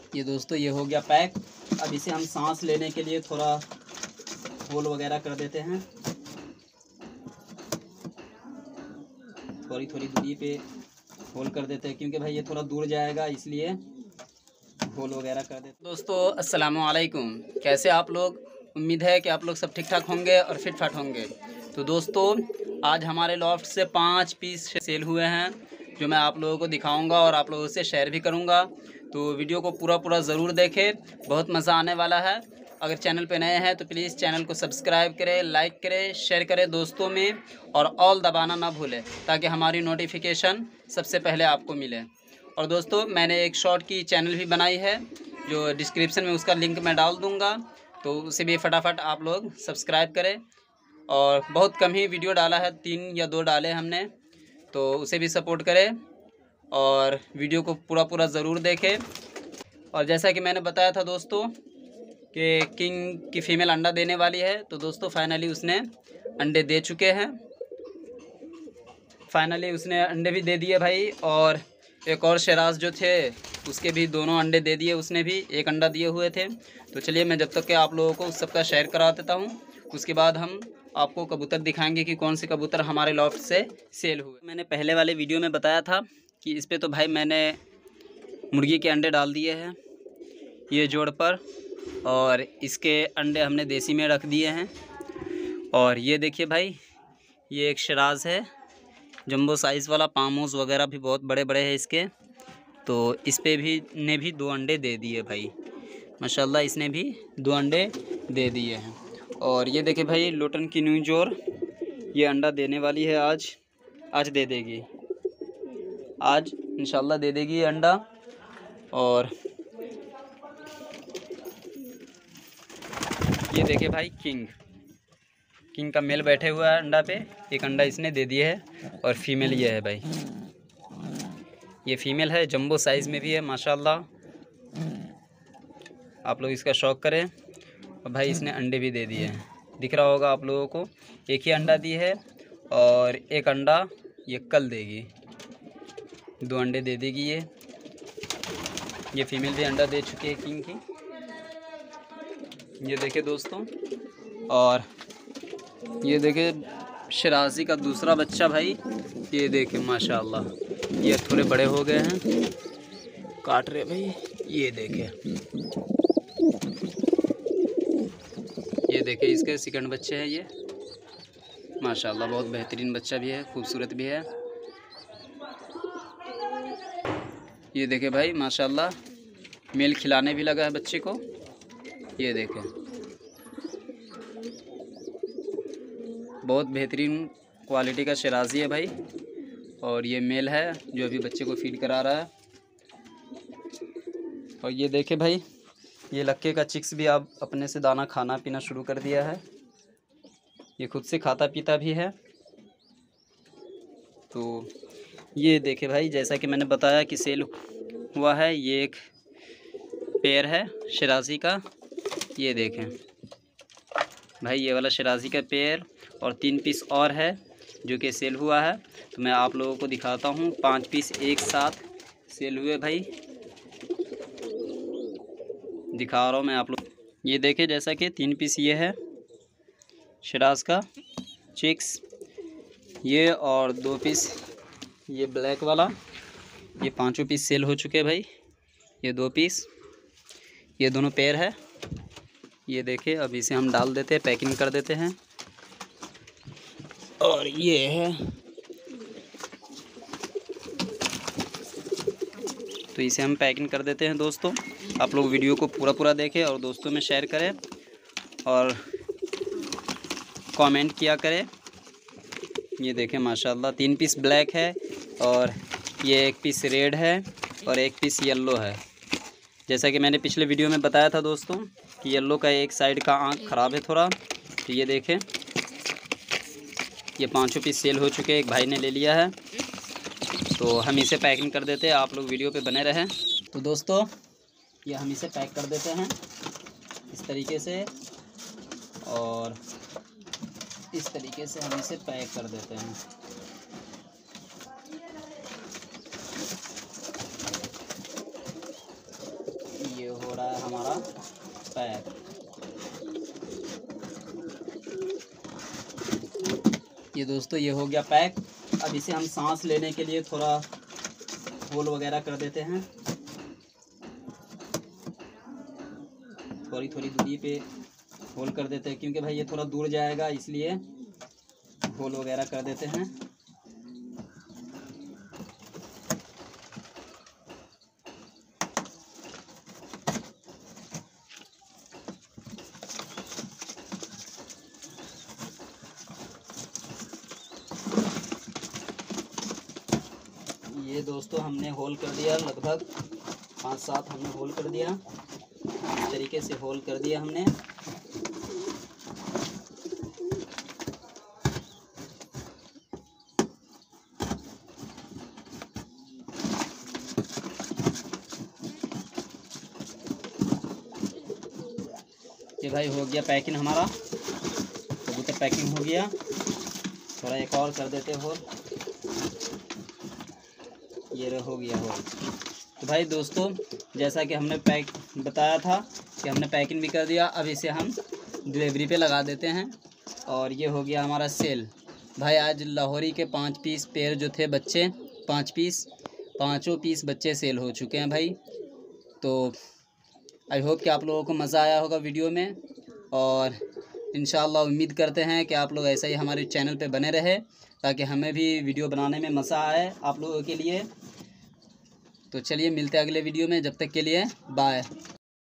ये दोस्तों ये हो गया पैक। अब इसे हम सांस लेने के लिए थोड़ा होल वगैरह कर देते हैं, थोड़ी थोड़ी दूरी पे होल कर देते हैं, क्योंकि भाई ये थोड़ा दूर जाएगा इसलिए होल वगैरह कर देते। दोस्तों अस्सलामु अलैकुम, कैसे आप लोग? उम्मीद है कि आप लोग सब ठीक ठाक होंगे और फिट फाट होंगे। तो दोस्तों आज हमारे लॉफ्ट से 5 पीस सेल हुए हैं, जो मैं आप लोगों को दिखाऊंगा और आप लोगों से शेयर भी करूंगा। तो वीडियो को पूरा ज़रूर देखें, बहुत मज़ा आने वाला है। अगर चैनल पे नए हैं तो प्लीज़ चैनल को सब्सक्राइब करें, लाइक करें, शेयर करें दोस्तों में, और ऑल दबाना ना भूलें ताकि हमारी नोटिफिकेशन सबसे पहले आपको मिले। और दोस्तों मैंने एक शॉर्ट की चैनल भी बनाई है, जो डिस्क्रिप्शन में उसका लिंक मैं डाल दूँगा, तो उसे भी फटाफट आप लोग सब्सक्राइब करें। और बहुत कम ही वीडियो डाला है, 3 या 2 डाले हमने, तो उसे भी सपोर्ट करें और वीडियो को पूरा ज़रूर देखें। और जैसा कि मैंने बताया था दोस्तों कि किंग की फ़ीमेल अंडा देने वाली है, तो दोस्तों फाइनली उसने अंडे दे चुके हैं। फाइनली उसने अंडे भी दे दिए भाई। और एक और शराज जो थे उसके भी दोनों अंडे दे दिए, उसने भी एक अंडा दिए हुए थे। तो चलिए मैं जब तक के आप लोगों को उस सबका शेयर करा देता हूँ, उसके बाद हम आपको कबूतर दिखाएंगे कि कौन से कबूतर हमारे लॉफ्ट से सेल हुए। मैंने पहले वाले वीडियो में बताया था कि इस पर तो भाई मैंने मुर्गी के अंडे डाल दिए हैं ये जोड़ पर, और इसके अंडे हमने देसी में रख दिए हैं। और ये देखिए भाई, ये एक शराज है जंबो साइज़ वाला, पामोस वगैरह भी बहुत बड़े बड़े हैं इसके। तो इस पे भी ने भी 2 अंडे दे दिए भाई, माशाल्लाह इसने भी 2 अंडे दे दिए हैं। और ये देखिए भाई लोटन की न्यू जोर, ये अंडा देने वाली है आज दे देगी, आज इंशाल्लाह दे देगी ये अंडा। और ये देखिए भाई किंग का मेल बैठे हुआ है अंडा पे, एक अंडा इसने दे दिया है। और फीमेल ये है भाई, ये फीमेल है, जंबो साइज़ में भी है माशाल्लाह, आप लोग इसका शौक़ करें। और भाई इसने अंडे भी दे दिए हैं, दिख रहा होगा आप लोगों को, एक ही अंडा दी है और एक अंडा ये कल देगी, 2 अंडे दे देगी ये फीमेल भी अंडा दे चुकी है किंग की, ये देखिए दोस्तों। और ये देखिए शराजी का दूसरा बच्चा भाई, ये देखिए माशाल्लाह, ये थोड़े बड़े हो गए हैं, काट रहे भाई, ये देखिए इसके सेकंड बच्चे हैं ये, माशाल्लाह बहुत बेहतरीन बच्चा भी है, खूबसूरत भी है। ये देखिए भाई माशाल्लाह मेल खिलाने भी लगा है बच्चे को, ये देखें बहुत बेहतरीन क्वालिटी का शराजी है भाई। और ये मेल है जो अभी बच्चे को फीड करा रहा है। और ये देखे भाई, ये लक्के का चिक्स भी अब अपने से दाना खाना पीना शुरू कर दिया है, ये खुद से खाता पीता भी है। तो ये देखे भाई, जैसा कि मैंने बताया कि सेल हुआ है, ये एक पेयर है शराजी का, ये देखें भाई, ये वाला शराजी का पेयर, और 3 पीस और है जो कि सेल हुआ है। तो मैं आप लोगों को दिखाता हूँ, 5 पीस एक साथ सेल हुए भाई, दिखा रहा हूँ मैं आप लोग। ये देखें जैसा कि 3 पीस ये है शराज का चिक्स, ये, और 2 पीस ये ब्लैक वाला, ये 5 पीस सेल हो चुके हैं भाई। ये 2 पीस, ये दोनों पेयर है, ये देखें। अब इसे हम डाल देते हैं, पैकिंग कर देते हैं। और ये है, तो इसे हम पैकिंग कर देते हैं दोस्तों। आप लोग वीडियो को पूरा देखें और दोस्तों में शेयर करें और कमेंट किया करें। ये देखें माशाल्लाह 3 पीस ब्लैक है, और ये 1 पीस रेड है, और 1 पीस येलो है। जैसा कि मैंने पिछले वीडियो में बताया था दोस्तों कि येलो का एक साइड का आँख ख़राब है थोड़ा। तो ये देखें, ये 5 पीस सेल हो चुके हैं, एक भाई ने ले लिया है। तो हम इसे पैकिंग कर देते हैं, आप लोग वीडियो पे बने रहें। तो दोस्तों ये हम इसे पैक कर देते हैं इस तरीके से, और इस तरीके से हम इसे पैक कर देते हैं। ये रहा है हमारा पैक। ये दोस्तों ये हो गया पैक। अब इसे हम सांस लेने के लिए थोड़ा होल वगैरह कर देते हैं, थोड़ी थोड़ी दूरी पे होल कर देते हैं, क्योंकि भाई ये थोड़ा दूर जाएगा इसलिए होल वगैरह कर देते हैं। ये दोस्तों हमने होल कर दिया, लगभग 5-7 हमने होल कर दिया। इस तरीके से होल कर दिया हमने। ये भाई हो गया पैकिंग हमारा, कबूतर पैकिंग हो गया। थोड़ा एक और कर देते होल, ये हो गया होल। तो भाई दोस्तों जैसा कि हमने पैक बताया था कि हमने पैकिंग भी कर दिया, अब इसे हम डिलीवरी पे लगा देते हैं। और ये हो गया हमारा सेल। भाई आज लाहौरी के 5 पीस पेयर जो थे बच्चे, 5 पीस, 5 पीस बच्चे सेल हो चुके हैं भाई। तो आई होप कि आप लोगों को मज़ा आया होगा वीडियो में, और इंशाअल्लाह उम्मीद करते हैं कि आप लोग ऐसा ही हमारे चैनल पे बने रहे, ताकि हमें भी वीडियो बनाने में मज़ा आए आप लोगों के लिए। तो चलिए मिलते हैं अगले वीडियो में, जब तक के लिए बाय।